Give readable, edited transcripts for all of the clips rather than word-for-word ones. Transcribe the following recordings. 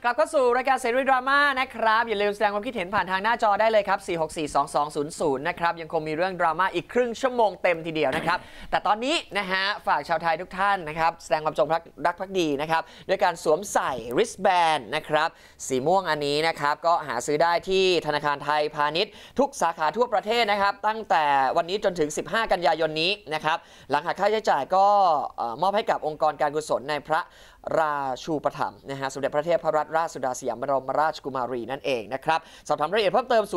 ลับเข้าสู่รายการเสรีดราม่านะครับอย่าลืมแสดงความคิดเห็นผ่านทางหน้าจอได้เลยครับ4642200นะครับยังคงมีเรื่องดราม่าอีกครึ่งชั่วโมงเต็มทีเดียวนะครับแต่ตอนนี้นะฮะฝากชาวไทยทุกท่านนะครับแสดงความจงรักภักดีนะครับด้วยการสวมใส่ wristband นะครับสีม่วงอันนี้นะครับก็หาซื้อได้ที่ธนาคารไทยพาณิชย์ทุกสาขาทั่วประเทศนะครับตั้งแต่วันนี้จนถึง15กันยายนนี้นะครับหลังหักค่าใช้จ่ายก็มอบให้กับองค์กรการกุศลในพระราชูปถัมภ์นะฮะสมเด็จพระเทพรัตนราชสุดาสยามบรมราชกุมารีนั่นเองนะครับสอบถามรายละเอียดเพิ่มเติม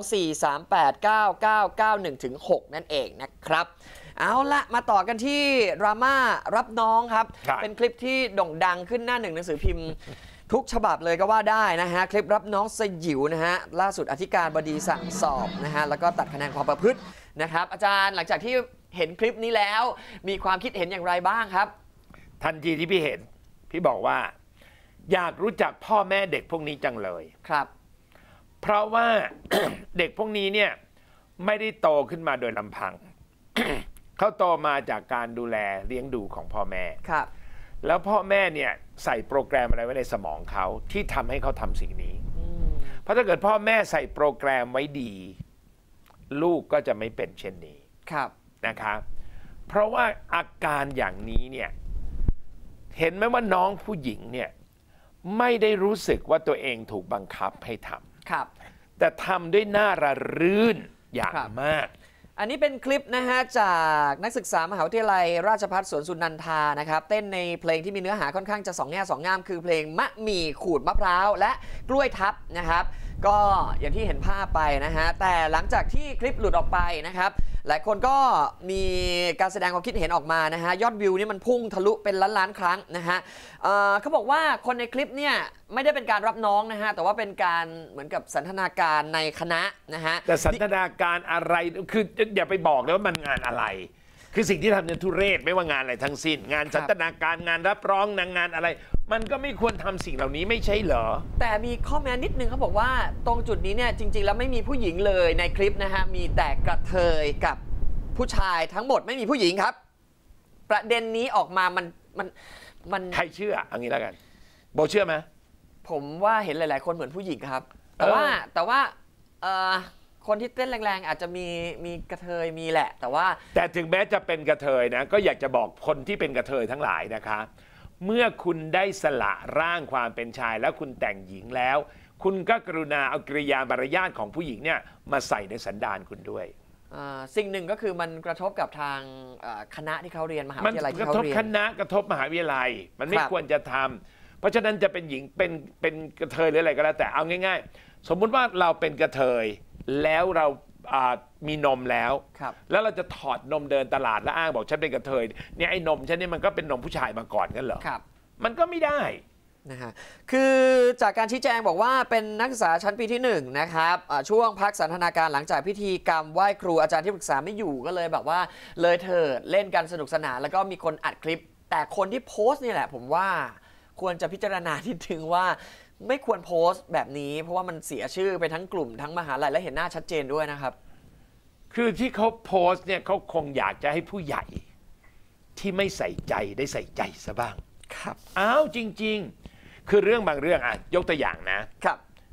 024389991-6 นั่นเองนะครับเอาละมาต่อกันที่ดราม่ารับน้องครับเป็นคลิปที่โด่งดังขึ้นหน้าหนึ่งหนังสือพิมพ์ทุกฉบับเลยก็ว่าได้นะฮะคลิปรับน้องสยิวนะฮะล่าสุดอธิการบดีสั่งสอบนะฮะแล้วก็ตัดคะแนนความประพฤตินะครับอาจารย์หลังจากที่เห็นคลิปนี้แล้วมีความคิดเห็นอย่างไรบ้างครับทันทีที่พี่เห็นพี่บอกว่าอยากรู้จักพ่อแม่เด็กพวกนี้จังเลยครับเพราะว่า เด็กพวกนี้เนี่ยไม่ได้โตขึ้นมาโดยลำพัง เขาโตมาจากการดูแลเลี้ยงดูของพ่อแม่ครับแล้วพ่อแม่เนี่ยใส่โปรแกรมอะไรไว้ในสมองเขาที่ทำให้เขาทำสิ่งนี้เพราะถ้าเกิดพ่อแม่ใส่โปรแกรมไว้ดีลูกก็จะไม่เป็นเช่นนี้ครับนะครับเพราะว่าอาการอย่างนี้เนี่ยเห็นไหมว่าน้องผู้หญิงเนี่ยไม่ได้รู้สึกว่าตัวเองถูกบังคับให้ทำครับแต่ทำด้วยหน้าระรื่นอย่างมากอันนี้เป็นคลิปนะฮะจากนักศึกษามหาวิทยาลัยราชภัฏสวนสุนันทานะครับเต้นในเพลงที่มีเนื้อหาค่อนข้างจะสองแง่สองงามคือเพลงมะหมี่ขูดมะพร้าวและกล้วยทับนะครับก็อย่างที่เห็นภาพไปนะฮะแต่หลังจากที่คลิปหลุดออกไปนะครับหลายคนก็มีการแสดงความคิดเห็นออกมานะฮะยอดวิวนี่มันพุ่งทะลุเป็นล้านครั้งนะฮะเขาบอกว่าคนในคลิปเนี่ยไม่ได้เป็นการรับน้องนะฮะแต่ว่าเป็นการเหมือนกับสันทนาการในคณะนะฮะแต่สันทนาการอะไรคืออย่าไปบอกเลยว่ามันงานอะไรคือสิ่งที่ทำเนี่ยทุเรศไม่ว่างานอะไรทั้งสิ้นงานสันทนาการงานรับร้องงานอะไรมันก็ไม่ควรทำสิ่งเหล่านี้ไม่ใช่เหรอแต่มีข้อแม้นิดนึงเขาบอกว่าตรงจุดนี้เนี่ยจริงๆแล้วไม่มีผู้หญิงเลยในคลิปนะฮะมีแต่กระเทยกับผู้ชายทั้งหมดไม่มีผู้หญิงครับประเด็นนี้ออกมามันใครเชื่ออย่างนี้แล้วกันโบเชื่อไหมผมว่าเห็นหลายๆคนเหมือนผู้หญิงครับแต่ว่าคนที่เต้นแรงๆอาจจะมีกระเทยมีแหละแต่ถึงแม้จะเป็นกระเทยนะก็อยากจะบอกคนที่เป็นกระเทยทั้งหลายนะคะเมื่อคุณได้สละร่างความเป็นชายแล้วคุณแต่งหญิงแล้วคุณก็กรุณาเอากริยามารยาทของผู้หญิงเนี่ยมาใส่ในสันดานคุณด้วยสิ่งหนึ่งก็คือมันกระทบกับทางคณะที่เขาเรียนมหาวิทยาลัยที่เขาเรียนกระทบคณะกระทบมหาวิทยาลัยมันไม่ควรจะทำเพราะฉะนั้นจะเป็นหญิงเป็นกระเทยหรืออะไรก็แล้วแต่เอาง่ายๆสมมุติว่าเราเป็นกระเทยแล้วเรามีนมแล้วเราจะถอดนมเดินตลาดแล้วอ้างบอกฉันเป็นกระเทยเนี่ยไอ้นมฉันเนี่ยมันก็เป็นนมผู้ชายมาก่อนกันเหรอมันก็ไม่ได้นะฮะคือจากการชี้แจงบอกว่าเป็นนักศึกษาชั้นปีที่1นะครับช่วงพักสันทนาการหลังจากพิธีกรรมไหว้ครูอาจารย์ที่ปรึกษาไม่อยู่ก็เลยแบบว่าเลยเถิดเล่นกันสนุกสนานแล้วก็มีคนอัดคลิปแต่คนที่โพสต์นี่แหละผมว่าควรจะพิจารณาที่ถึงว่าไม่ควรโพสต์แบบนี้เพราะว่ามันเสียชื่อไปทั้งกลุ่มทั้งมหาลัยและเห็นหน้าชัดเจนด้วยนะครับคือที่เขาโพสต์เนี่ยเขาคงอยากจะให้ผู้ใหญ่ที่ไม่ใส่ใจได้ใส่ใจซะบ้างครับอ้าวจริงๆคือเรื่องบางเรื่องยกตัวอย่างนะครับ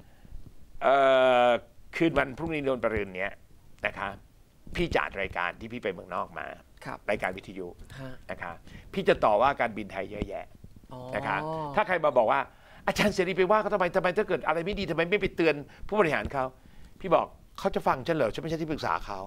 คืนวันพรุ่งนี้โดนประเด็นเนี้ยนะคะพี่จัดรายการที่พี่ไปเมืองนอกมารายการวิทยุนะคะพี่จะต่อว่าการบินไทยเยอะแยะนะคะถ้าใครมาบอกว่าอาจารย์เสรีไปว่าเขาทำไมถ้าเกิดอะไรไม่ดีทำไมไม่ไปเตือนผู้บริหารเขาพี่บอกเขาจะฟังฉันเหรอฉันไม่ใช่ที่ปรึกษาเขา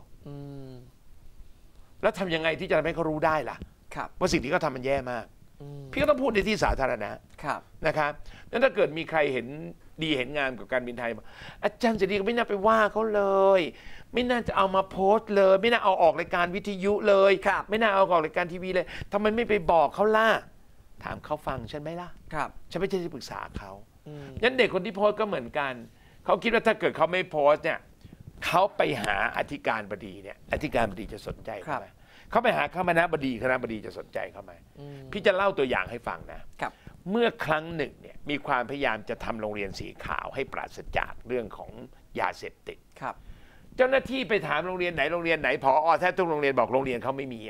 แล้วทำยังไงที่จะทำให้เขารู้ได้ล่ะว่าสิ่งที่เขาทำมันแย่มากพี่ก็ต้องพูดในที่สาธารณะนะครับแล้วถ้าเกิดมีใครเห็นดีเห็นงามกับการบินไทยอาจารย์เสรีก็ไม่น่าไปว่าเขาเลยไม่น่าจะเอามาโพสต์เลยไม่น่าเอาออกรายการวิทยุเลยไม่น่าเอาออกรายการทีวีเลยทำไมไม่ไปบอกเขาล่ะถามเขาฟังฉันไหมล่ะฉันไม่ใช่ที่ปรึกษาเขางั้นเด็กคนที่โพสต์ก็เหมือนกันเขาคิดว่าถ้าเกิดเขาไม่โพสต์เนี่ยเขาไปหาอธิการบดีเนี่ยอธิการบดีจะสนใจเขาไหมเขาไปหาคณะบดีจะสนใจเขาไหมพี่จะเล่าตัวอย่างให้ฟังนะเมื่อครั้งหนึ่งเนี่ยมีความพยายามจะทำโรงเรียนสีขาวให้ปราศจากเรื่องของยาเสพติดเจ้าหน้าที่ไปถามโรงเรียนไหนผอ.แทบทุกโรงเรียนบอกโรงเรียนเขาไม่มี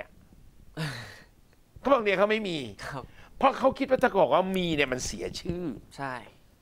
เขาบอกโรงเรียนเขาไม่มีเพราะเขาคิดว่าถ้าบอกว่ามีเนี่ยมันเสียชื่อใช่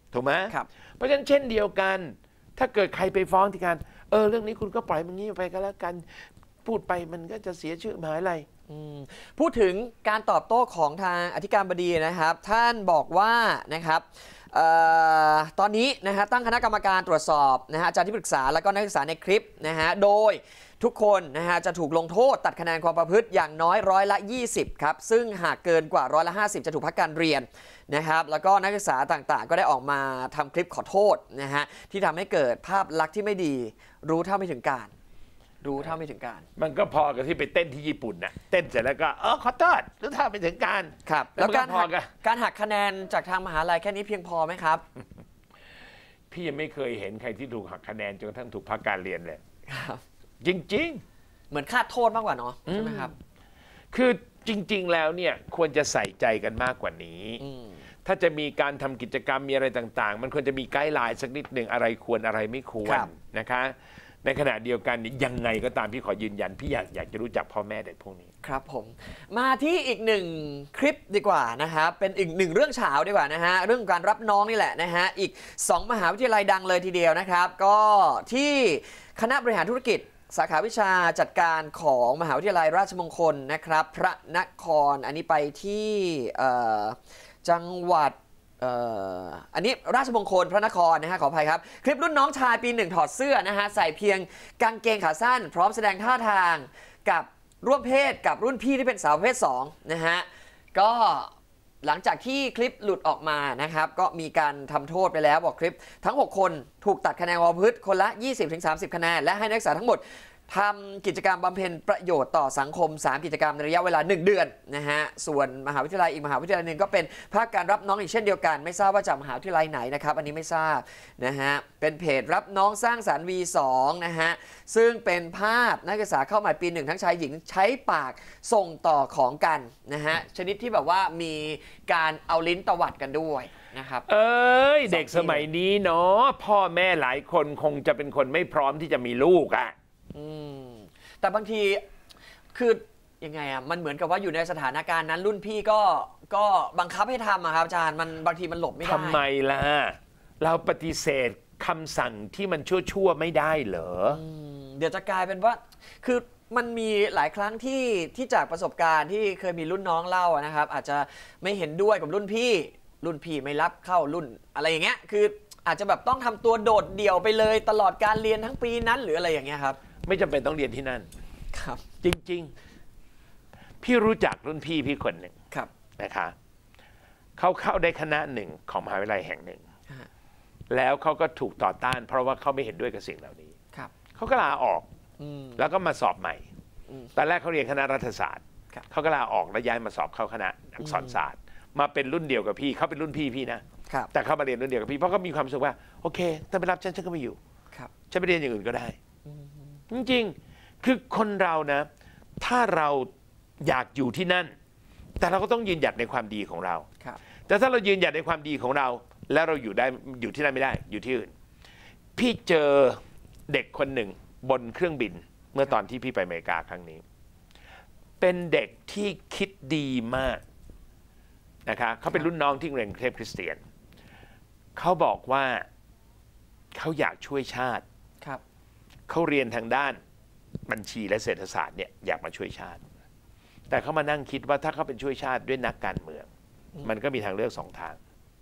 ถูกไหมครับเพราะฉะนั้นเช่นเดียวกัน ถ้าเกิดใครไปฟ้องที่การเรื่องนี้คุณก็ปล่อยมันงี้ไปก็แล้วกันพูดไปมันก็จะเสียชื่อมหาวิทยาลัยพูดถึงการตอบโต้ของทางอธิการบดีนะครับท่านบอกว่านะครับตอนนี้นะฮะตั้งคณะกรรมการตรวจสอบนะฮะอาจารย์ที่ปรึกษาแล้วก็นักศึกษาในคลิปนะฮะโดยทุกคนนะฮะจะถูกลงโทษตัดคะแนนความประพฤติอย่างน้อย20%ครับซึ่งหากเกินกว่า50%จะถูกพักการเรียนนะครับแล้วก็นักศึกษาต่างๆก็ได้ออกมาทำคลิปขอโทษนะฮะที่ทำให้เกิดภาพลักษณ์ที่ไม่ดีรู้เท่าไม่ถึงการมันก็พอกับที่ไปเต้นที่ญี่ปุ่นน่ะเต้นเสร็จแล้วก็ขอโทษรู้เท่าไม่ถึงการครับแล้วการหักคะแนนจากทางมหาลัยแค่นี้เพียงพอไหมครับพี่ยังไม่เคยเห็นใครที่ถูกหักคะแนนจนกระทั่งถูกพักการเรียนเลยจริงๆเหมือนคาดโทษมากกว่าเนาะใช่ไหมครับคือจริงๆแล้วเนี่ยควรจะใส่ใจกันมากกว่านี้ถ้าจะมีการทำกิจกรรมมีอะไรต่างๆมันควรจะมีไกด์ไลน์สักนิดหนึ่งอะไรควรอะไรไม่ควรนะคะในขณะเดียวกันยังไงก็ตามพี่ขอยืนยันพี่อยากจะรู้จักพ่อแม่เด็กพวกนี้ครับผมมาที่อีกหนึ่งคลิปดีกว่านะครับเป็นอีกหนึ่งเรื่องเฉาดีกว่านะฮะเรื่องการรับน้องนี่แหละนะฮะอีก2มหาวิทยาลัยดังเลยทีเดียวนะครับก็ที่คณะบริหารธุรกิจสาขาวิชาจัดการของมหาวิทยาลัยราชมงคลนะครับพระนครอันนี้ไปที่จังหวัดอันนี้ราชมงคลพระนครนะฮะขออภัยครับคลิปรุ่นน้องชายปี1ถอดเสื้อนะฮะใส่เพียงกางเกงขาสั้นพร้อมแสดงท่าทางกับร่วมเพศกับรุ่นพี่ที่เป็นสาวประเภท2นะฮะก็หลังจากที่คลิปหลุดออกมานะครับก็มีการทำโทษไปแล้วบอกคลิปทั้ง6คนถูกตัดคะแนนความประพฤติคนละ 20-30 คะแนนและให้นักศึกษาทั้งหมดทำกิจกรรมบำเพ็ญประโยชน์ต่อสังคม3กิจกรรมในระยะเวลา1เดือนนะฮะส่วนมหาวิทยาลัยอีกมหาวิทยาลัยหนึ่งก็เป็นภาคการรับน้องอีกเช่นเดียวกันไม่ทราบว่าจากมหาวิทยาลัยไหนนะครับอันนี้ไม่ทราบนะฮะเป็นเพจรับน้องสร้างสรรค์ V2 นะฮะซึ่งเป็นภาพนักศึกษาเข้าใหม่ปี1ทั้งชายหญิงใช้ปากส่งต่อของกันนะฮะชนิดที่แบบว่ามีการเอาลิ้นตวัดกันด้วยนะครับเด็กสมัยนี้เนาะพ่อแม่หลายคนคงจะเป็นคนไม่พร้อมที่จะมีลูกอ่ะแต่บางทีคือยังไงอ่ะมันเหมือนกับว่าอยู่ในสถานการณ์นั้นรุ่นพี่ก็บังคับให้ทำอะครับอาจารย์มันบางทีมันหลบไม่ได้ทำไมล่ะเราปฏิเสธคำสั่งที่มันชั่วไม่ได้เหรอเดี๋ยวจะกลายเป็นว่าคือมันมีหลายครั้งที่จากประสบการณ์ที่เคยมีรุ่นน้องเล่านะครับอาจจะไม่เห็นด้วยกับรุ่นพี่ไม่รับเข้ารุ่นอะไรอย่างเงี้ยคืออาจจะแบบต้องทำตัวโดดเดี่ยวไปเลยตลอดการเรียนทั้งปีนั้นหรืออะไรอย่างเงี้ยครับไม่จำเป็นต้องเรียนที่นั่นครับจริงๆพี่รู้จักรุ่นพี่คนหนึ่งนะคะเขาเข้าได้คณะหนึ่งของมหาวิทยาลัยแห่งหนึ่งแล้วเขาก็ถูกต่อต้านเพราะว่าเขาไม่เห็นด้วยกับสิ่งเหล่านี้เขาก็ลาออกแล้วก็มาสอบใหม่ตอนแรกเขาเรียนคณะรัฐศาสตร์เขาก็ลาออกแล้วย้ายมาสอบเข้าคณะอักษรศาสตร์มาเป็นรุ่นเดียวกับพี่เขาเป็นรุ่นพี่นะแต่เขามาเรียนรุ่นเดียวกับพี่เพราะเขามีความรู้สึกว่าโอเคถ้าไม่รับฉันก็ไม่อยู่ฉันไปเรียนอย่างอื่นก็ได้จริงๆคือคนเรานะถ้าเราอยากอยู่ที่นั่นแต่เราก็ต้องยืนหยัดในความดีของเราแต่ถ้าเรายืนหยัดในความดีของเราแล้วเราอยู่ที่นั่นไม่ได้อยู่ที่อื่นพี่เจอเด็กคนหนึ่งบนเครื่องบินเมื่อตอนที่พี่ไปอเมริกาครั้งนี้เป็นเด็กที่คิดดีมากนะคะเขาเป็นรุ่นน้องที่เรียนเทพคริสเตียนเขาบอกว่าเขาอยากช่วยชาติเขาเรียนทางด้านบัญชีและเศรษฐศาสตร์เนี่ยอยากมาช่วยชาติแต่เขามานั่งคิดว่าถ้าเขาเป็นช่วยชาติด้วยนักการเมืองมันก็มีทางเลือก2 ทาง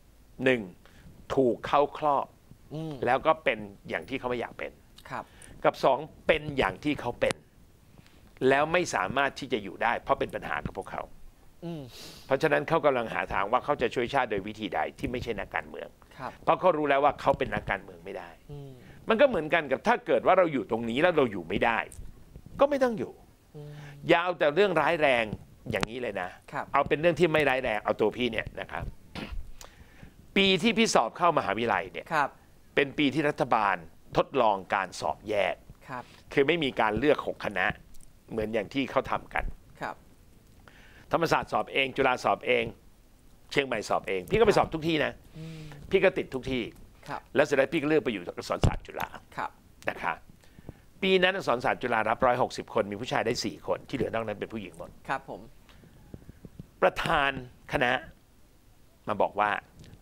1ถูกเข้าครอบแล้วก็เป็นอย่างที่เขาไม่อยากเป็นกับ2เป็นอย่างที่เขาเป็นแล้วไม่สามารถที่จะอยู่ได้เพราะเป็นปัญหากับพวกเขาเพราะฉะนั้นเขากำลังหาทางว่าเขาจะช่วยชาติโดยวิธีใดที่ไม่ใช่นักการเมืองเพราะเขารู้แล้วว่าเขาเป็นนักการเมืองไม่ได้มันก็เหมือนกันกับถ้าเกิดว่าเราอยู่ตรงนี้แล้วเราอยู่ไม่ได้ก็ไม่ต้องอยู่อย่าเอาแต่เรื่องร้ายแรงอย่างนี้เลยนะเอาเป็นเรื่องที่ไม่ร้ายแรงเอาตัวพี่เนี่ยนะครับปีที่พี่สอบเข้ามหาวิทยาลัยเนี่ยเป็นปีที่รัฐบาลทดลองการสอบแยกคือไม่มีการเลือก6 คณะเหมือนอย่างที่เขาทำกันธรรมศาสตร์สอบเองจุฬาสอบเองเชียงใหม่สอบเองพี่ก็ไปสอบทุกที่นะพี่ก็ติดทุกที่แล้วเสร็จแล้วพี่ก็เลือกไปอยู่อักษรศาสตร์จุฬานะคะปีนั้นอักษรศาสตร์จุฬารับ160 คนมีผู้ชายได้4 คนที่เหลือนอกนั้นเป็นผู้หญิงหมดครับผมประธานคณะมาบอกว่า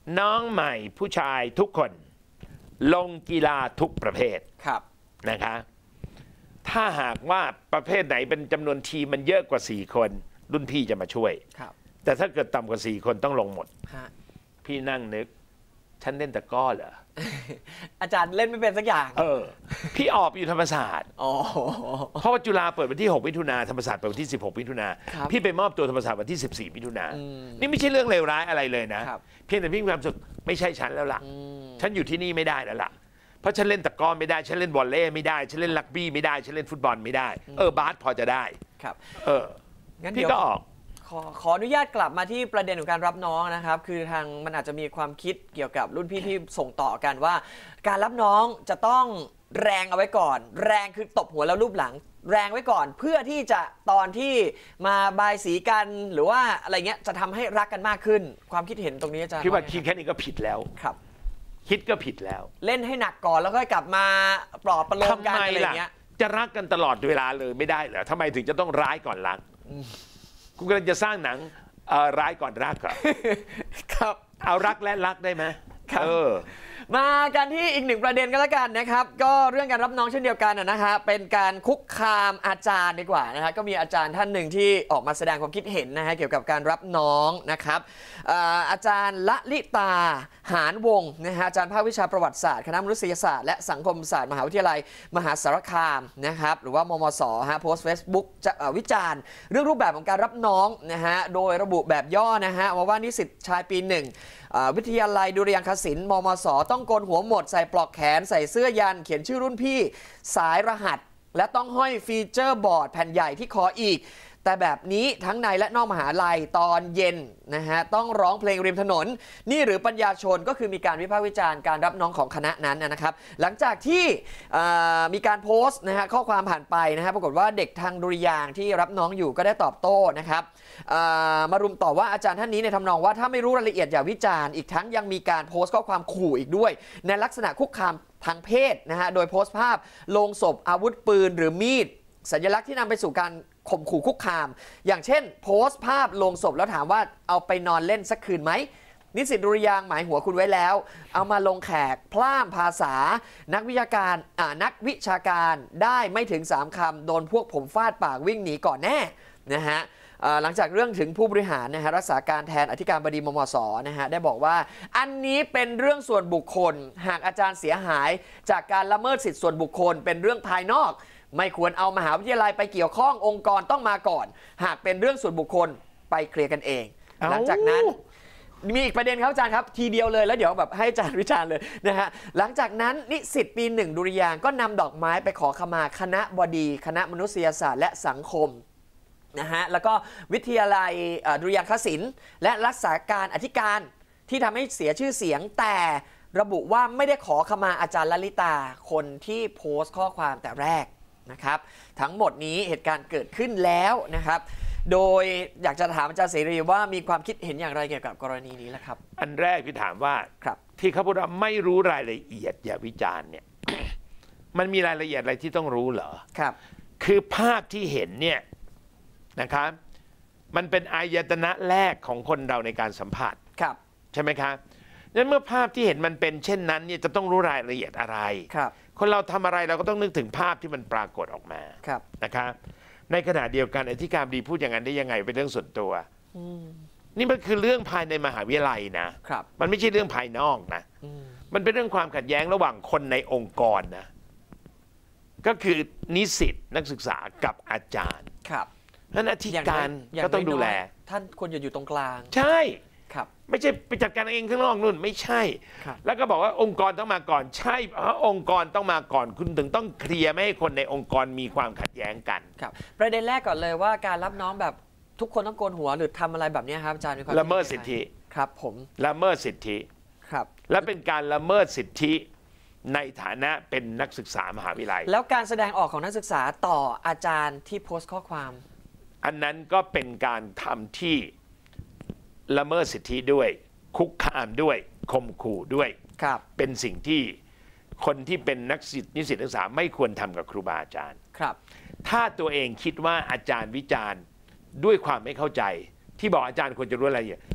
น้องใหม่ผู้ชายทุกคนลงกีฬาทุกประเภทนะคะถ้าหากว่าประเภทไหนเป็นจำนวนทีมมันเยอะกว่า4 คนรุ่นพี่จะมาช่วยแต่ถ้าเกิดต่ำกว่า4 คนต้องลงหมดพี่นั่งนึกฉันเล่นตะกร้อเหรออาจารย์เล่นไม่เป็นสักอย่างพี่ออกอยู่ธรรมศาสตร์เพราะว่าจุฬาเปิดวันที่6 มิถุนาธรรมศาสตร์เปิดวันที่16 มิถุนาพี่ไปมอบตัวธรรมศาสตร์วันที่14 มิถุนานี่ไม่ใช่เรื่องเลวร้ายอะไรเลยนะเพียงแต่พี่มีความรู้สึกไม่ใช่ฉันแล้วล่ะฉันอยู่ที่นี่ไม่ได้แล้วล่ะเพราะฉันเล่นตะกร้อไม่ได้ฉันเล่นวอลเลย์ไม่ได้ฉันเล่นรักบี้ไม่ได้ฉันเล่นฟุตบอลไม่ได้บาสพอจะได้งั้นพี่ก็ออกขออนุญาตกลับมาที่ประเด็นของการรับน้องนะครับคือทางมันอาจจะมีความคิดเกี่ยวกับรุ่นพี่ที่ส่งต่อกันว่าการรับน้องจะต้องแรงเอาไว้ก่อนแรงคือตบหัวแล้วรูปหลังแรงไว้ก่อนเพื่อที่จะตอนที่มาบายสีกันหรือว่าอะไรเงี้ยจะทำให้รักกันมากขึ้นความคิดเห็นตรงนี้อาจารย์คิดว่าคิดแค่นี้ก็ผิดแล้วครับคิดก็ผิดแล้วเล่นให้หนักก่อนแล้วก็กลับมาปลอบประโลมกันอะไรเงี้ยจะรักกันตลอดเวลาเลยไม่ได้เหรอทำไมถึงจะต้องร้ายก่อนรักกูกำลังจะสร้างหนังร้ายก่อนรักเหรอครับเอารักและรักได้ไหมมากันที่อีกหนึ่งประเด็นก็แล้วกันนะครับก็เรื่องการรับน้องเช่นเดียวกันนะฮะเป็นการคุกคามอาจารย์ดีกว่านะฮะก็มีอาจารย์ท่านหนึ่งที่ออกมาแสดงความคิดเห็นนะฮะเกี่ยวกับการรับน้องนะครับอาจารย์ละลิตาหานวงนะฮะอาจารย์ภาควิชาประวัติศาสตร์คณะมนุษยศาสตร์และสังคมศาสตร์มหาวิทยาลัยมหาสารคามนะครับหรือว่ามมสฮะโพสต์เฟซบุ๊กวิจารณ์เรื่องรูปแบบของการรับน้องนะฮะโดยระบุแบบย่อนะฮะว่านิสิตชายปี 1วิทยาลัยดุริยางคศิลป์มมสต้องโกนหัวหมดใส่ปลอกแขนใส่เสื้อยันเขียนชื่อรุ่นพี่สายรหัสและต้องห้อยฟีเจอร์บอร์ดแผ่นใหญ่ที่คออีกแต่แบบนี้ทั้งในและนอกมหาลัยตอนเย็นนะฮะต้องร้องเพลงริมถนนนี่หรือปัญญาชนก็คือมีการวิพากษ์วิจารณ์การรับน้องของคณะนั้นนะครับหลังจากที่มีการโพสต์นะฮะข้อความผ่านไปนะฮะปรากฏว่าเด็กทางดุริยางที่รับน้องอยู่ก็ได้ตอบโต้นะครับมารุมต่อว่าอาจารย์ท่านนี้ในทำนองว่าถ้าไม่รู้รายละเอียดอย่าวิจารณ์อีกทั้งยังมีการโพสต์ข้อความขู่อีกด้วยในลักษณะคุกคามทางเพศนะฮะโดยโพสต์ภาพโลงศพอาวุธปืนหรือมีดสัญลักษณ์ที่นำไปสู่การข่มขู่คุกคามอย่างเช่นโพสต์ภาพโลงศพแล้วถามว่าเอาไปนอนเล่นสักคืนไหมนิสิตดุริยางหมายหัวคุณไว้แล้วเอามาลงแขกพล่ามภาษานักวิชาการได้ไม่ถึง3 คำโดนพวกผมฟาดปากวิ่งหนีก่อนแน่นะฮะหลังจากเรื่องถึงผู้บริหารนะฮะรักษาการแทนอธิการบดีมมสนะฮะได้บอกว่าอันนี้เป็นเรื่องส่วนบุคคลหากอาจารย์เสียหายจากการละเมิดสิทธิส่วนบุคคลเป็นเรื่องภายนอกไม่ควรเอามหาวิทยาลัยไปเกี่ยวข้ององค์กรต้องมาก่อนหากเป็นเรื่องส่วนบุคคลไปเคลียร์กันเองหลังจากนั้นมีอีกประเด็นครับอาจารย์ครับทีเดียวเลยแล้วเดี๋ยวแบบให้อาจารย์วิจารณ์เลยนะฮะหลังจากนั้นนิสิตปี 1ดุริยางค์ก็นำดอกไม้ไปขอขมาคณะบดีคณะมนุษยศาสตร์และสังคมนะฮะแล้วก็วิทยาลัยดุริยางคศิลป์และรักษาการอธิการที่ทำให้เสียชื่อเสียงแต่ระบุว่าไม่ได้ขอขมาอาจารย์ลลิตาคนที่โพสต์ข้อความแต่แรกนะครับทั้งหมดนี้เหตุการณ์เกิดขึ้นแล้วนะครับโดยอยากจะถามอาจารย์เสรีว่ามีความคิดเห็นอย่างไรเกี่ยวกับกรณีนี้ล่ะครับอันแรกพี่ถามว่าที่เขาพูดว่าไม่รู้รายละเอียดอย่าวิจารณ์เนี่ย มันมีรายละเอียดอะไรที่ต้องรู้เหรอครับคือภาพที่เห็นเนี่ยนะครับมันเป็นอายตนะแรกของคนเราในการสัมผัสครับใช่ไหมครับนั้นเมื่อภาพที่เห็นมันเป็นเช่นนั้นเนี่ยจะต้องรู้รายละเอียดอะไรครับคนเราทำอะไรเราก็ต้องนึกถึงภาพที่มันปรากฏออกมานะครับในขณะเดียวกันอธิการบดีพูดอย่างนั้นได้ยังไงเป็นเรื่องส่วนตัวนี่มันคือเรื่องภายในมหาวิทยาลัยนะมันไม่ใช่เรื่องภายนอกนะมันเป็นเรื่องความขัดแย้งระหว่างคนในองค์กรนะก็คือนิสิตนักศึกษากับอาจารย์นั้นอธิการก็ต้องดูแลท่านควรอยู่ตรงกลางใช่ไม่ใช่ไปจัดการเองข้างนอกนู่นไม่ใช่แล้วก็บอกว่าองค์กรต้องมาก่อนใช่เพราะองค์กรต้องมาก่อนคุณถึงต้องเคลียร์ไม่ให้คนในองค์กรมีความขัดแย้งกันครับประเด็นแรกก่อนเลยว่าการรับน้องแบบทุกคนต้องโกนหัวหรือทำอะไรแบบนี้ครับอาจารย์มีความละเมิดสิทธิครับผมละเมิดสิทธิครับและเป็นการละเมิดสิทธิในฐานะเป็นนักศึกษามหาวิทยาลัยแล้วการแสดงออกของนักศึกษาต่ออาจารย์ที่โพสต์ข้อความอันนั้นก็เป็นการทำที่ละเมิดสิทธิด้วยคุกคามด้วยข่มขู่ด้วยเป็นสิ่งที่คนที่เป็นนิสิตนักศึกษาไม่ควรทำกับครูบาอาจารย์ถ้าตัวเองคิดว่าอาจารย์วิจารณ์ด้วยความไม่เข้าใจที่บอกอาจารย์ควรจะรู้อะไร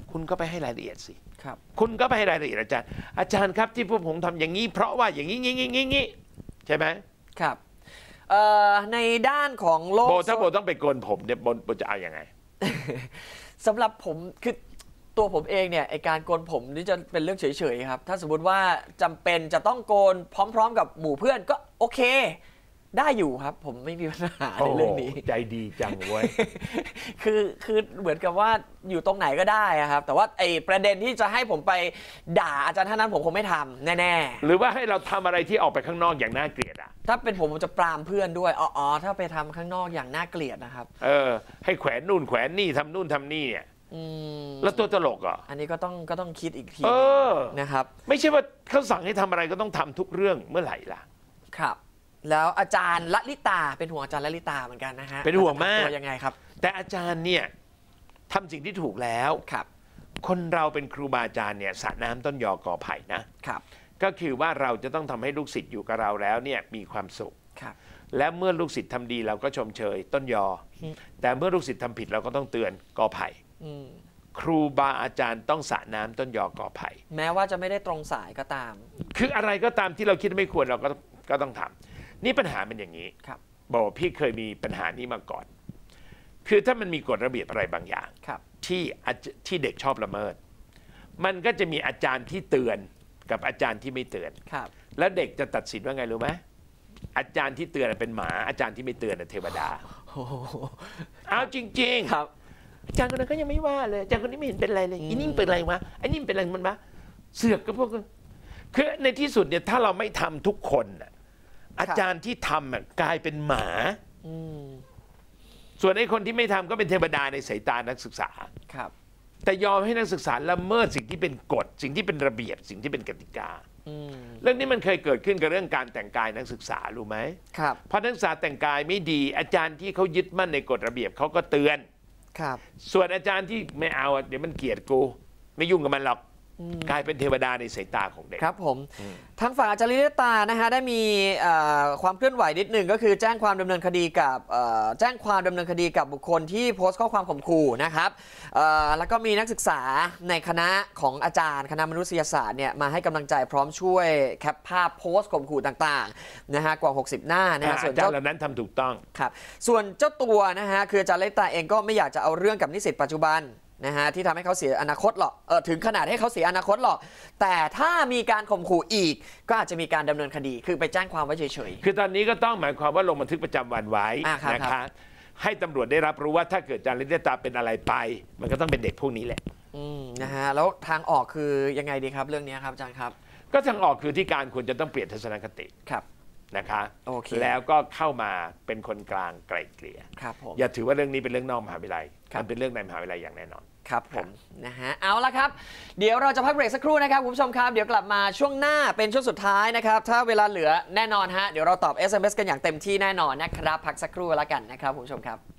คุณก็ไปให้รายละเอียดสิครับคุณก็ไปให้รายละเอียดอาจารย์ครับที่พวกผมทำอย่างนี้เพราะว่าอย่างนี้งี้ใช่ไหมครับในด้านของโลกถ้าโบต้องไปโกนผมเนี่ยโบจะเอาอย่างไงสำหรับผมคือตัวผมเองเนี่ยไอการโกนผมนี่จะเป็นเรื่องเฉยๆครับถ้าสมมติว่าจำเป็นจะต้องโกนพร้อมๆกับหมู่เพื่อนก็โอเคได้อยู่ครับผมไม่มีปัญหาในเรื่องนี้ใจดีจังเว้ยคือเหมือนกับว่าอยู่ตรงไหนก็ได้ครับแต่ว่าไอประเด็นที่จะให้ผมไปด่าอาจารย์ท่านนั้นผมคงไม่ทำแน่ๆหรือว่าให้เราทำอะไรที่ออกไปข้างนอกอย่างน่าเกลียดอ่ะถ้าเป็นผมจะปรามเพื่อนด้วยอ๋อถ้าไปทำข้างนอกอย่างน่าเกลียดนะครับให้แขวนนู่นแขวนนี่ทำนู่นทำนี่เนี่ยแล้วตัวตลกอ่ะอันนี้ก็ต้องคิดอีกทีนะครับไม่ใช่ว่าเขาสั่งให้ทำอะไรก็ต้องทำทุกเรื่องเมื่อไหร่ล่ะครับแล้วอาจารย์ละลิตาเป็นห่วงอาจารย์ละลิตาเหมือนกันนะฮะเป็นห่วงมากยังไงครับแต่อาจารย์เนี่ยทำสิ่งที่ถูกแล้วครับคนเราเป็นครูบาอาจารย์เนี่ยสระน้ำต้นยอกอไผ่นะครับก็คือว่าเราจะต้องทำให้ลูกศิษย์อยู่กับเราแล้วเนี่ยมีความสุขครับและเมื่อลูกศิษย์ทำดีเราก็ชมเชยต้นยอแต่เมื่อลูกศิษย์ทำผิดเราก็ต้องเตือนกอไผ่ครูบาอาจารย์ต้องสระน้ำต้นยอกอไผ่แม้ว่าจะไม่ได้ตรงสายก็ตามคืออะไรก็ตามที่เราคิดไม่ควรเราก็ต้องทำนี่ปัญหาเป็นอย่างนี้บอกพี่เคยมีปัญหานี้มาก่อนคือถ้ามันมีกฎระเบียบอะไรบางอย่างที่เด็กชอบละเมิดมันก็จะมีอาจารย์ที่เตือนกับอาจารย์ที่ไม่เตือนแล้วเด็กจะตัดสินว่าไงรู้ไหมอาจารย์ที่เตือนเป็นหมาอาจารย์ที่ไม่เตือนเทวดาเอาจริงๆครับอาจารย์คนนั้นก็ยังไม่ว่าเลยอาจารย์คนนี้ไม่เห็นเป็นไรเลยอีนี่เป็นอะไรวะไอ้นี่เป็นอะไรมันวะเสือกกับพวกคือในที่สุดเนี่ยถ้าเราไม่ทำทุกคนอาจารย์ที่ทำกลายเป็นหมาส่วนไอ้คนที่ไม่ทำก็เป็นเทวดาในสายตานักศึกษาครับแต่ยอมให้นักศึกษาละเมิดสิ่งที่เป็นกฎสิ่งที่เป็นระเบียบสิ่งที่เป็นกติกาเรื่องนี้มันเคยเกิดขึ้นกับเรื่องการแต่งกายนักศึกษารู้ไหมครับพอนักศึกษาแต่งกายไม่ดีอาจารย์ที่เขายึดมั่นในกฎระเบียบเขาก็เตือนครับส่วนอาจารย์ที่ไม่เอาเดี๋ยวมันเกลียดกูไม่ยุ่งกับมันหรอกกลายเป็นเทวดาในสายตาของเด็กครับผมทางฝั่งอาจารย์ลิตานะฮะได้มีความเคลื่อนไหวนิดหนึ่งก็คือแจ้งความดำเนินคดีกับบุคคลที่โพสต์ข้อความข่มขู่นะครับแล้วก็มีนักศึกษาในคณะของอาจารย์คณะมนุษยศาสตร์เนี่ยมาให้กำลังใจพร้อมช่วยแคปภาพโพสต์ข่มขู่ต่างๆนะฮะกว่า60 หน้านะฮะส่วนอาจารย์เหล่านั้นทำถูกต้องครับส่วนเจ้าตัวนะฮะคืออาจารย์ลิตาเองก็ไม่อยากจะเอาเรื่องกับนิสิตปัจจุบันนะฮะที่ทำให้เขาเสียอนาคตหรอกถึงขนาดให้เขาเสียอนาคตหรอกแต่ถ้ามีการข่มขู่อีกก็อาจจะมีการดำเนินคดีคือไปแจ้งความไว้เฉยๆคือตอนนี้ก็ต้องหมายความว่าลงบันทึกประจำวันไว้นะคะให้ตำรวจได้รับรู้ว่าถ้าเกิดอาจารย์ลิตาเป็นอะไรไปมันก็ต้องเป็นเด็กพวกนี้แหละนะฮะแล้วทางออกคือยังไงดีครับเรื่องนี้ครับอาจารย์ครับก็ทางออกคือที่การควรจะต้องเปลี่ยนทัศนคติครับนะคะแล้วก็เข้ามาเป็นคนกลางไกล่เกลี่ยครับผมอย่าถือว่าเรื่องนี้เป็นเรื่องนอกมหาวิทยาลัยมันเป็นเรื่องในมหาวิทยาลัยอย่างแน่นอนครับผมนะฮะเอาละครับเดี๋ยวเราจะพักเบรกสักครู่นะครับคุณผู้ชมครับเดี๋ยวกลับมาช่วงหน้าเป็นช่วงสุดท้ายนะครับถ้าเวลาเหลือแน่นอนฮะเดี๋ยวเราตอบ SMS กันอย่างเต็มที่แน่นอนนะครับพักสักครู่แล้วกันนะครับคุณผู้ชมครับ